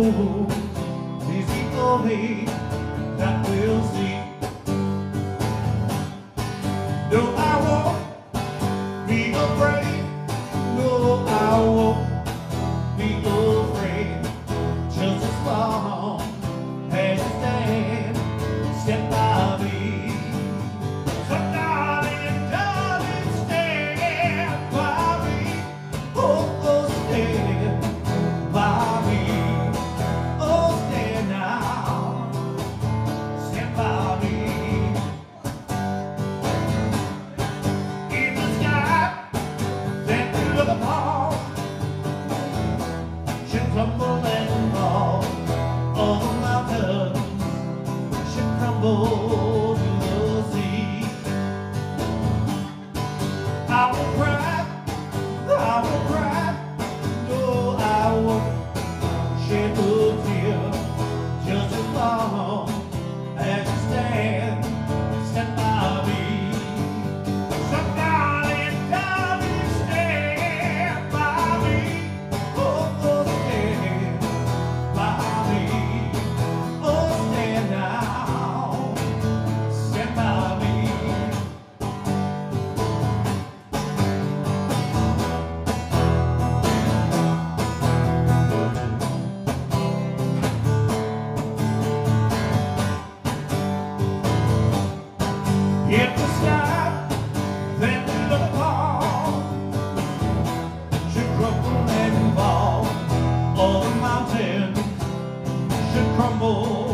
those is the only that we'll see. No, I won't be afraid. No, I won't be afraid. Just as long as you stand by me. So darling, darling, stand by me. Oh, oh, stand by me. Oh, stand now. Stand by me. In the sky that you look upon should crumble and fall. All the mountains should crumble to the sea. I will cry, I will cry. No, I won't shed a tear. Just as long as you stand by me. So darling, darling, stand by me. Oh, oh, stand by me. Oh, stand now. Stand by me. If the sky that we look upon should crumble and fall, all the mountains should crumble